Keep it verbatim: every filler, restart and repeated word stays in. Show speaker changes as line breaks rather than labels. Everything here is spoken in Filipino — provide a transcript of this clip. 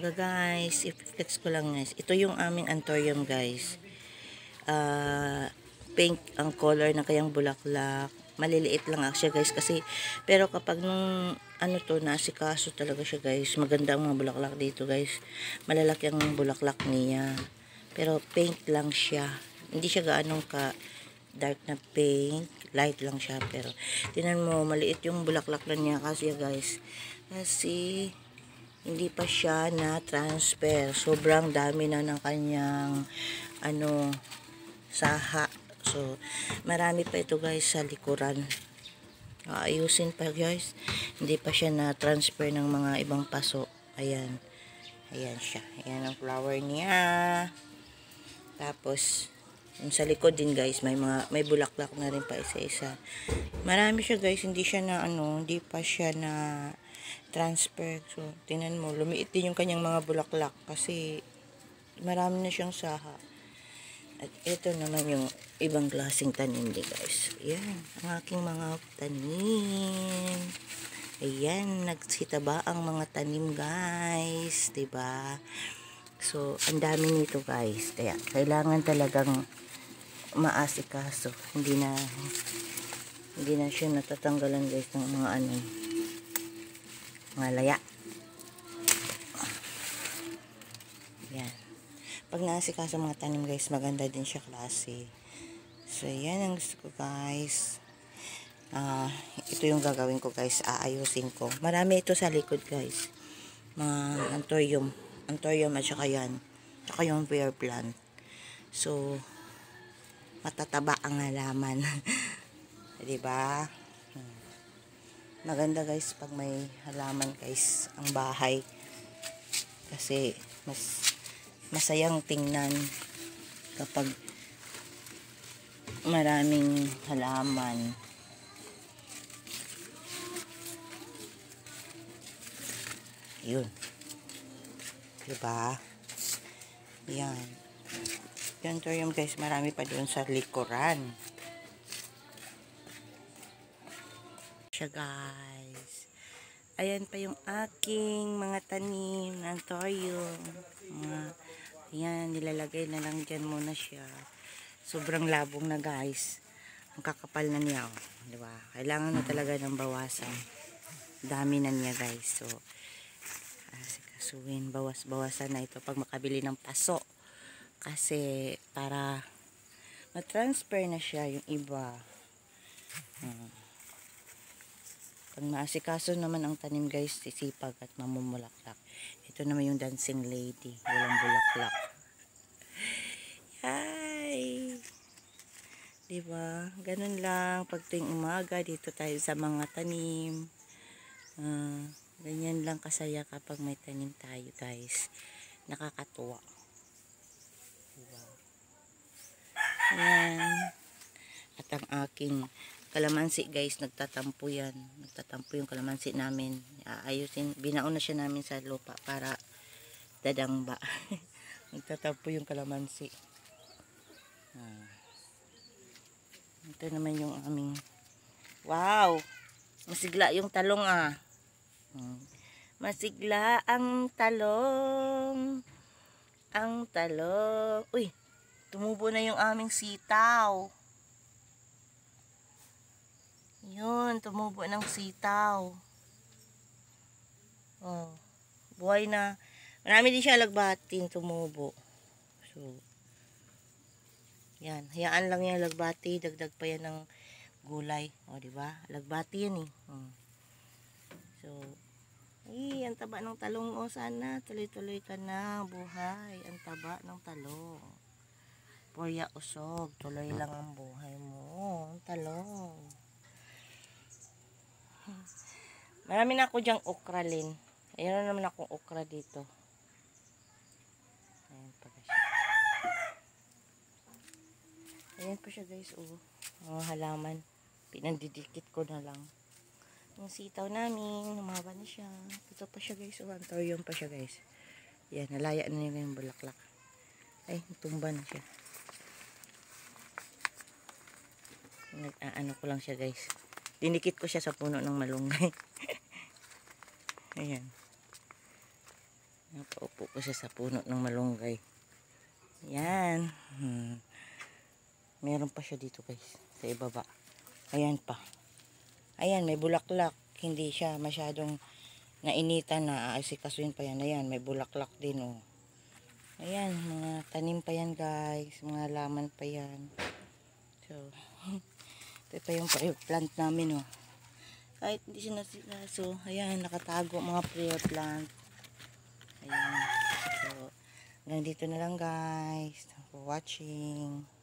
umaga guys. I-flex ko lang guys. Ito yung aming anthurium guys. Uh, pink ang color ng kayang bulaklak. Maliliit lang actually guys kasi pero kapag nung ano to naasikaso talaga siya guys. Maganda ang mga bulaklak dito guys. Malalaki ang bulaklak niya. Pero pink lang siya. Hindi siya gaanong ka dark na pink. Light lang siya pero tinan mo maliit yung bulaklak na niya kasi guys. Kasi hindi pa siya na transfer. Sobrang dami na ng kanyang ano saha. So marami pa ito guys sa likuran. Aayusin pa guys. Hindi pa siya na transfer ng mga ibang paso. Ayan. Ayan siya. Ayan ang flower niya. Tapos yung sa likod din guys, may mga may bulaklak na rin pa isa-isa. Marami siya guys, hindi siya na ano, hindi pa siya na transfer. So, tingnan mo, lumiit din yung kanyang mga bulaklak kasi marami na siyang saha. At ito naman yung ibang klaseng tanim din guys. Ayan, ang aking mga tanim. Ayan, nagsitaba ang mga tanim guys, diba? So, ang dami nito guys. Kaya, kailangan talagang maasikaso. Hindi na, hindi na siya natatanggalan guys ng mga ano, mga laya. Yan. Pag naasikaso mga tanim guys, maganda din siya klase. So, yan ang gusto ko guys. Uh, ito yung gagawin ko guys. Aayusin ko. Marami ito sa likod guys. Mga anthurium. Anthurium at saka yan. Saka yung bear plant. So, matataba ang halaman. Diba? Maganda guys pag may halaman guys ang bahay. Kasi mas masayang tingnan kapag maraming halaman. Yun. Diba? Yan. Yung anthurium guys, marami pa doon sa likuran. Siya guys. Ayan pa yung aking mga tanim ng anthurium. Mga, ayan, nilalagay na lang dyan muna siya. Sobrang labong na guys. Ang kakapal na niya. Oh. Diba? Kailangan na talaga ng bawasan. Dami na niya guys. So, asikasuhin, bawas-bawasan na ito pag makabili ng paso. Kasi para ma-transfer na siya yung iba. Hmm. Pag maasikaso naman ang tanim guys, sisipag at mamumulaklak. Ito naman yung dancing lady. Walang bulaklak. Hi! Diba? Ganun lang. Pag tuwing umaga, dito tayo sa mga tanim. Uh, ganyan lang kasaya kapag may tanim tayo guys. Nakakatuwa. Diba? Ayan. At ang aking kalamansi guys, nagtatampo yan. Nagtatampo yung kalamansi namin. Ayusin, binaon na siya namin sa lupa para dadangba. Nagtatampo yung kalamansi. Ah. Ito naman yung aming wow! Masigla yung talong ah. Hmm. Masigla ang talong. Ang talong. Uy! Tumubo na yung aming sitaw. Yun, tumubo ng sitaw. Oh, buhay na. Marami din siya lagbating tumubo. So, yan. Hayaan lang yung lagbati. Dagdag pa yan ng gulay. O, diba? Lagbati yan eh. Hmm. So, eh, ang taba ng talong. O, sana. Tuloy-tuloy ka na. Buhay. Ang taba ng talong. Porya usog. Tuloy lang ang buhay mo. Ang talong. Marami na ako dyang okra lin. Ayan na naman akong okra dito. Ayan pa siya. Ayan pa siya guys. Oh. Mga halaman. Pinandidikit ko na lang. Yung sitaw namin. Lumaba na siya. Ito pa siya guys. Oh, anthurium pa siya guys. Ayan. Nalaya na nila yung bulaklak. Ay, tumba na siya. Nag-aano ko lang siya guys. Dinikit ko siya sa puno ng malunggay. Ayan. Paupo ko siya sa puno ng malunggay. Yan. Hmm. Meron pa siya dito guys. Sa ibaba. Ayan pa. Ayan, may bulaklak. Hindi siya masyadong nainitan na aasikasuin pa yan. Ayan, may bulaklak din oh. Ayan, mga tanim pa yan guys. Mga laman pa yan. So, ito pa yung plant namin oh. Kahit hindi siya nasikaso. Ayan, nakatago mga prayer plant. Ayan. So, hanggang dito na lang guys. For watching.